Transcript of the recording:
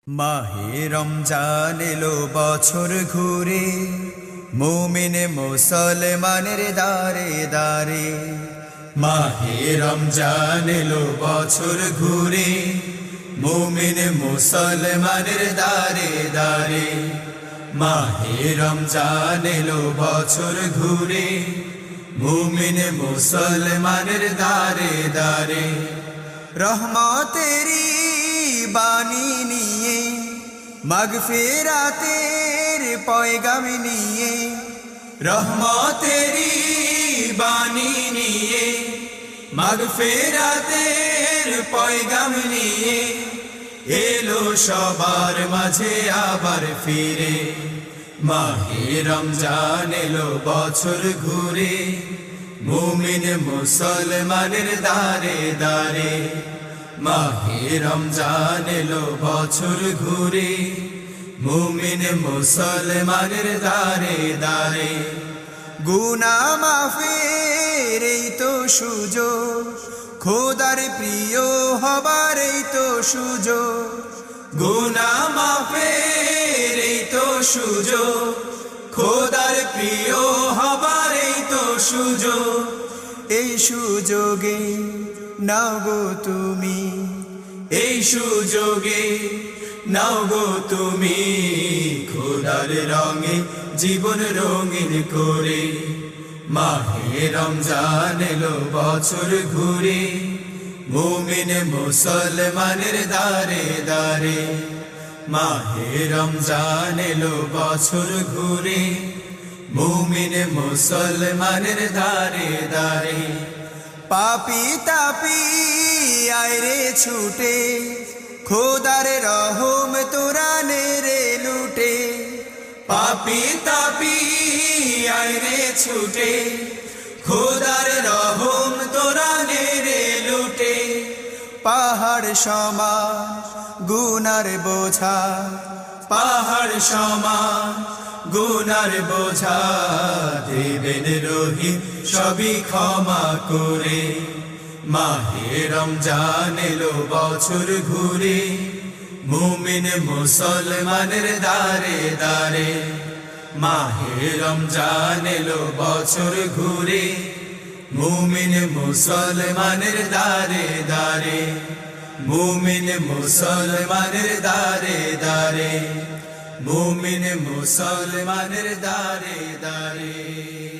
মাহে রমজান এলো বছর ঘুরে, মুমিন মুসলমানের দারে দারে। মাহে রমজান এলো বছর ঘুরে, মুমিন মুসলমানের দারে দারে। মাহে রমজান এলো বছর ঘুরে, মুমিন মুসলমানের দারে দারে। রহমতেরি বাণী নিয়ে, মাগফিরাতের পয়গাম নিয়ে, রহমতেরি বাণী নিয়ে, মাগফিরাতের পয়গাম নিয়ে, এলো সবার মাঝে আবার ফিরে। মাহে রমজান এলো বছর ঘুরে, মুমিন মুসলমানের দারে দারে। মাহে রমজান এলো বছর ঘুরে, মুমিন মুসলমানের দারে দারে। গুনাহ মাফের এই তো সুযোগ, খোদার প্রিয় হবার এই তো সুযোগ। গুনাহ মাফের এই তো সুযোগ, খোদার প্রিয় হবার এই তো সুযোগ। এই সুযোগে নাও গো তুমি, এই সুযোগে নাও গো তুমি, খোদার রঙে জীবন রঙিন করে। মাহে রমজান এলো বছর ঘুরে, মুমিন মুসলমানের দারে দারে। মাহে রমজান এলো বছর ঘুরে, মুমিন মুসলমানের দারে দারে। পাপি তাপি আয়রে ছুটে, খোদার রহম তোরা নেরে লুটে। পাপি তাপি আয়রে ছুটে, খোদার রহম তোরা নেরে লুটে। পাহাড় সমান গুনার বোঝা, পাহাড় সমান গুনার বোঝা, দেবেন রহিম সবই ক্ষমা করে। মাহে রমজান এলো বছর ঘুরে, মুমিন মুসলমানের দারে দারে। মাহে রমজান এলো বছর ঘুরে, মুমিন মুসলমানের দারে দারে। মুমিন মুসলমানের দারে দারে, মুমিন মুসলমানের দারে দারে।